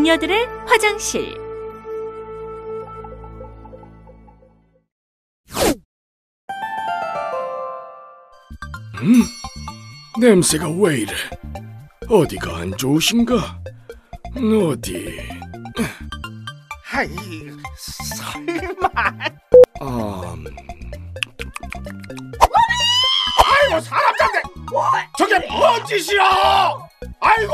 궁녀들의 화장실. 냄새가 왜 이래? 어디가 안 좋으신가? 어디? 아이, 설마. 아이고, 사람 잡네. 저게 뭔 짓이야? 아이고.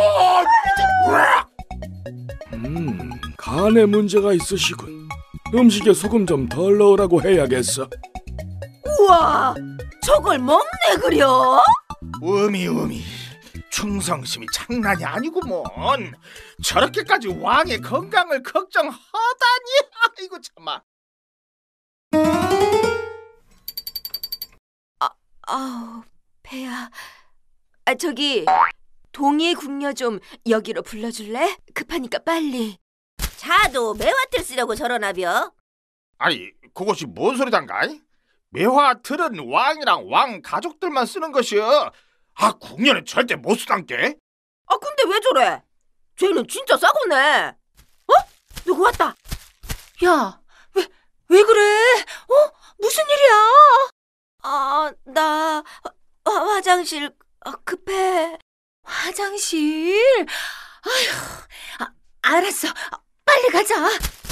간에 문제가 있으시군. 음식에 소금 좀 덜 넣으라고 해야겠어. 우와, 저걸 먹네 그려? 음이 충성심이 장난이 아니구먼. 저렇게까지 왕의 건강을 걱정하다니. 아이고 참아. 아우 배야. 저기 동의 궁녀 좀 여기로 불러줄래? 급하니까 빨리. 자도 매화틀 쓰려고 저러나벼? 아니, 그것이 뭔 소리단가? 매화틀은 왕이랑 왕 가족들만 쓰는 것이여. 궁녀는 절대 못 쓰단께. 근데 왜 저래? 쟤는 진짜 싸구네. 누구 왔다. 야, 왜 그래? 무슨 일이야? 나 화장실 급해. 화장실? 아휴, 알았어. 빨리 가자.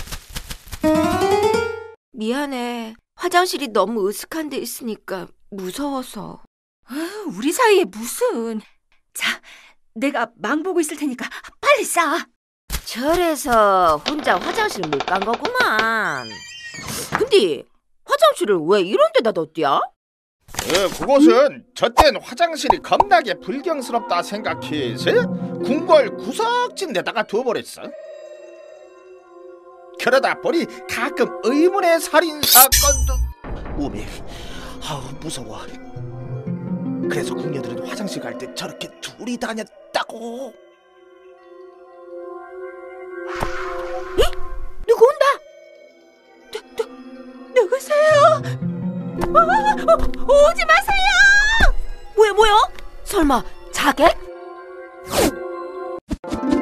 미안해. 화장실이 너무 으슥한 데 있으니까 무서워서. 우리 사이에 무슨. 자, 내가 망 보고 있을 테니까 빨리 싸. 저래서 혼자 화장실 못 간 거구만. 근데 화장실을 왜 이런 데다 뒀디야? 그것은 저땐 화장실이 겁나게 불경스럽다 생각해서 궁궐 구석진 데다가 둬버렸어. 그러다 보니 가끔 의문의 살인사건도. 오메, 무서워. 그래서 궁녀들은 화장실 갈 때 저렇게 둘이 다녔다고. 누구 온다. 누구세요? 오지 마세요. 뭐야? 설마 자객?